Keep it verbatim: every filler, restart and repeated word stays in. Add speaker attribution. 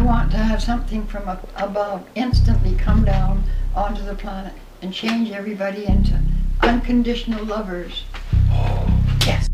Speaker 1: want to have something from up above instantly come down onto the planet and change everybody into unconditional lovers.
Speaker 2: Yes.